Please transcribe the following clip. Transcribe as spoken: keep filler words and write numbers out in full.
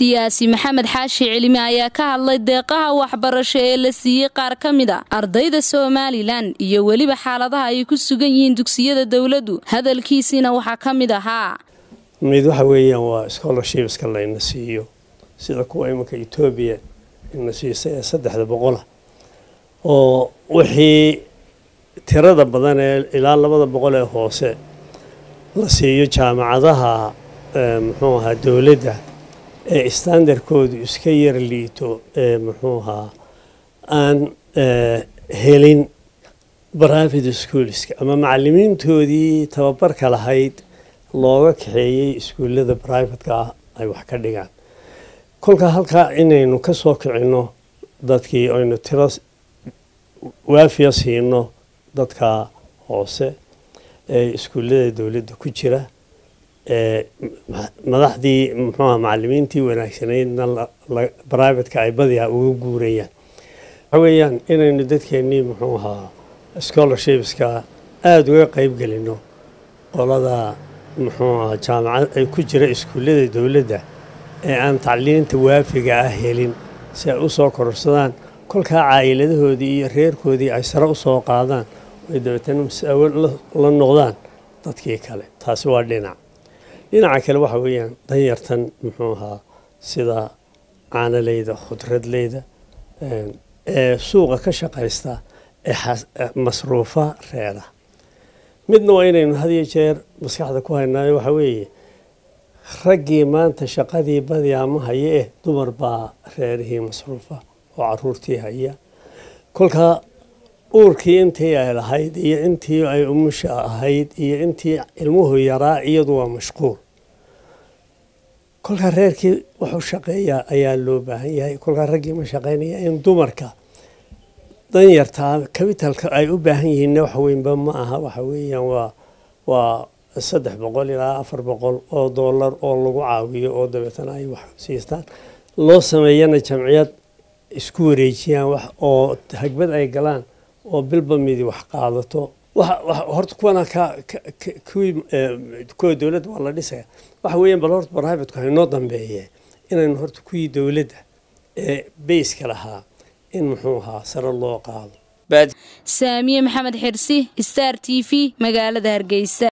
siyaasi maxamed xaashi cilmi ayaa ka hadlay deeqaha waxbarasho ee la siiyay qaar ka mid ah ardayda Soomaaliland iyo waliba xaaladaha ay ku sugan yihiin dugsiyada dawladdu. hadalkiisina waxa ka mid ahaa mid waxa weeyaan waa scholarships ka la siiyo sida kuwa imanka Ethiopia in siisay saddex boqol oo wixii tirada badan ee ilaa laba boqol ee hoose la siiyo jaamacadaha muxuu ahaa dawladda ee standardkoodu iska yar liito ee muxuu ahaa aan helin private schools ama macallimiintoodii tababarka lahayd looga kaxeeyay iskuulada private-ka ay wax ka dhigaan. kolka halka inaynu ka soo kicino dadkii aynu tiro waafiya siino dadka hoose ee iskuulada dawladda ku jira ee madaxdii muxuu macallimiintii wanaagsaneedna private-ka ay badiyaa ugu guurayaan. waxa weeyaan inaynu dadkeenii muxuu ahaa scholarships-ka aad uga qayb galino qolada muxuu ahaa jaamacad ay ku jira iskuulada dawladda ee aan tacliinta waafiga ah helin si ay u soo kororsadaan kolka caailadoodii iyo reerkoodii ay sare u soo qaadaan oo dawladna mas'uul la noqdaan dadkii kale. taasi waa dhinac dhinaca kale waxa weeyaan danyartan muxuu ahaa sida caanalayda khudradlayda ee suuqa ka shaqaysta ee masruufa reera. midna waa inaynu had iyo jeer maskaxda ku haynaayo waxa weeye raggii maanta shaqadii badiyaa ma haye eh dumar baa reerihii masruufa oo caruurtii haya. kolka uurkii intii ay lahayd iyo intii ay umusha ahayd iyo intii ilmuhu yaraa iyadu waa mashquul. kolka reerkii wuxuu shaqeeyaa ayaa loo baahan yahay. kolka raggii ma shaqeynaya in dumarka danyartaa capitalka ay u baahan yihiin wax weynba ma aha. waxa weeyaan waa waa saddex boqol ilaa afar boqol oo dollar oo lagu caawiyo oo dabeetana ay wax siistaan loo sameeyana jamciyad isku wareejiyaan wax oo hagbad ay galaan oo bilba midi wax qaadato. waxa horta kuwana ka kuwii kuwa dawladda waa la dhisaya. waxa weeyaan bal horta private-ku inoo dambeeyay inaynu horta kuwii dawladda ee base-ka lahaa in muxuu ahaa sare loo qaado. saamiye maxamed xirsi Star T V magaalada Hargeysa.